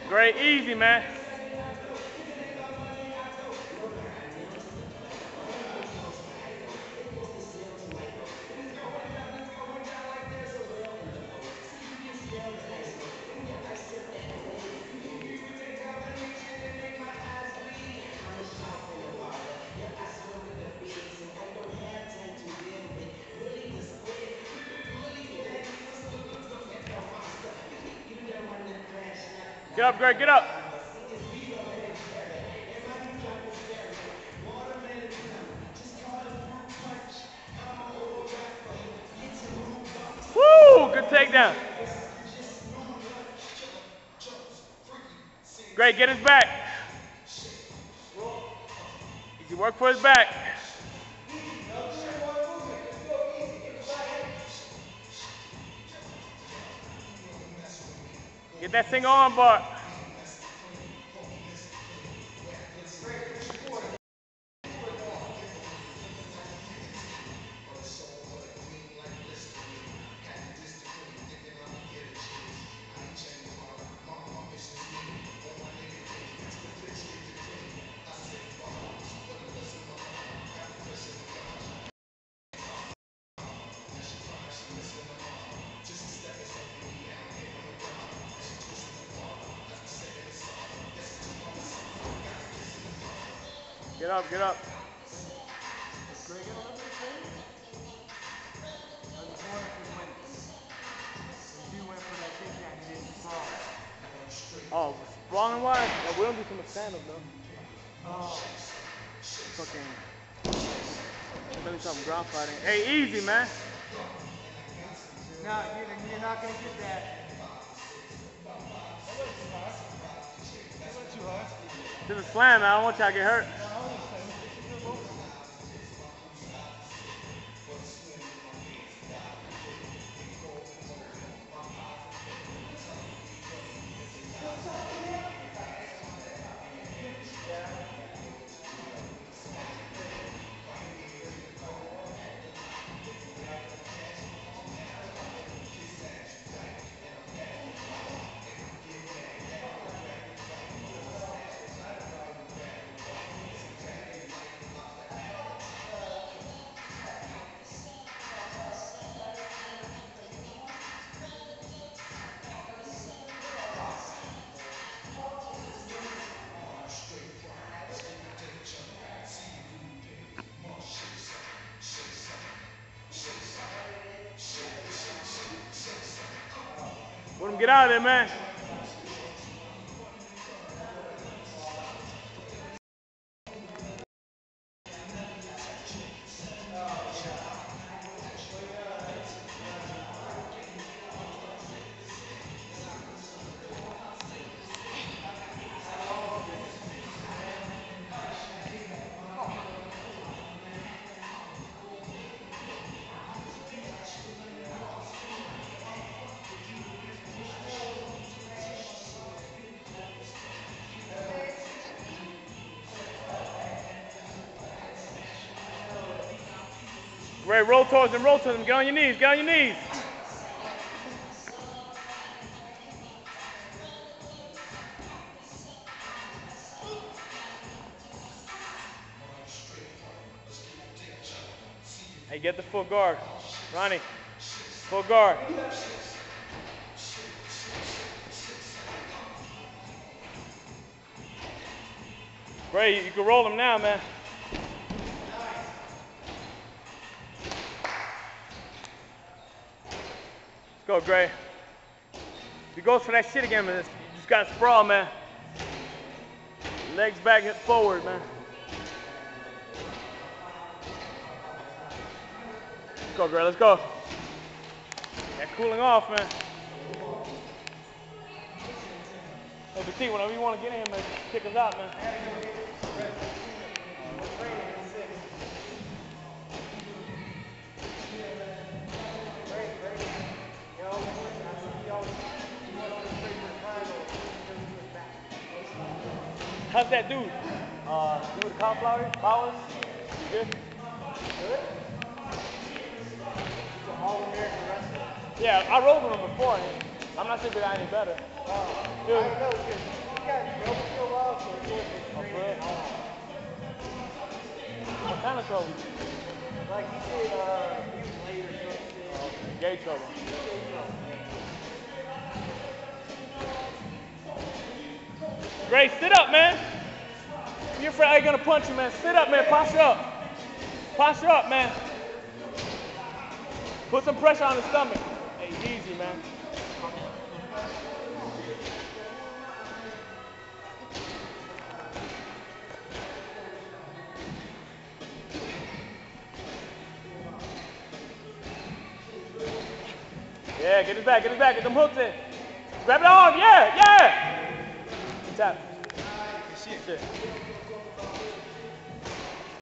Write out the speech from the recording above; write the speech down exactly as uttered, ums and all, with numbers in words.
Great, easy, man. Get up, Greg, get up. Woo, good takedown. Great, get his back. Easy work for his back. Get that single arm bar. Get up, get up. Oh, sprawling wise? Yeah, we don't do too much stand-up though. Oh. Fucking. Let me something ground fighting. Hey, easy, man. No, you're, you're not gonna get that. This is a slam, man. I don't want y'all to get hurt. Let him get out of there, man. Ray, roll towards him, roll towards him. Get on your knees, get on your knees. Hey, get the full guard. Ronnie, full guard. Ray, you can roll him now, man. Go, Gray. If he goes for that shit again, man, you just got to sprawl, man. Legs back, hip forward, man. Let's go, Gray, let's go. That cooling off, man. Hey, but T, whenever you want to get in, man, kick us out, man. How's that dude? Uh, dude with the cauliflower, Bowers? Good? Good? He's an all-American wrestler. Yeah, I rolled with him before. I'm not saying that I any better. Uh, I Dude. don't know, because he got trouble for a while, so he wasn't Oh, screaming for real? at all. What kind of trouble? Like he did, uh, he was late or something. Oh, gay trouble. Grace, sit up, man. You're afraid I ain't gonna punch you, man. Sit up, man. Posture up. Posture up, man. Put some pressure on the stomach. Hey, easy, man. Yeah, get his back, get his back, get them hooks in. Grab it on, yeah, yeah. Tap. Shit.